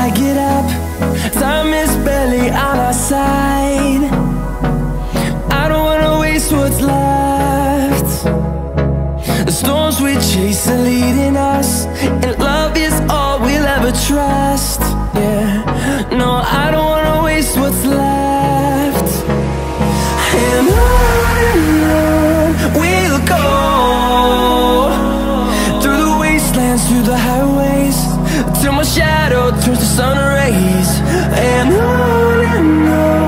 I get up, time is barely on our side. I don't wanna waste what's left. The storms we chase are leading us, and love is all we'll ever trust. Yeah, no, I don't wanna waste what's left. And on we'll go, through the wastelands, through the highways, till my shadow turns to sun rays. And on